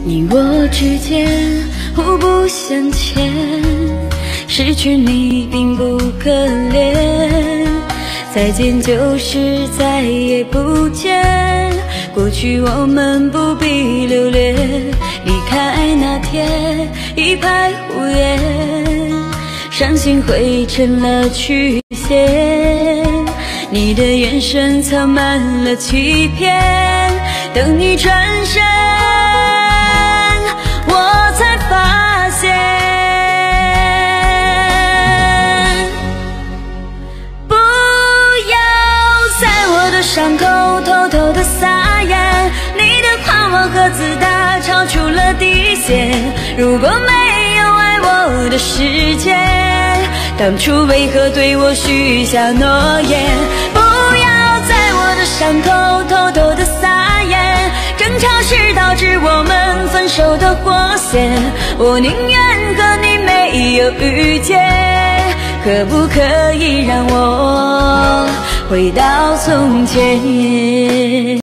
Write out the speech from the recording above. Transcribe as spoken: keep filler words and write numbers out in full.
你我之间互不相欠，失去你并不可怜，再见就是再也不见，过去我们不必留恋，离开那天一派胡言，伤心汇成了曲线，你的眼神藏满了欺骗，等你转身我才发现，不要在我的伤口偷偷的撒盐，你的狂妄和自大超出了底线，如果没有爱我的时间，当初为何对我许下诺言，不要在我的伤口偷偷的撒盐，争吵是导致我们分手的火线，我宁愿和你没有遇见，可不可以让我回到从前。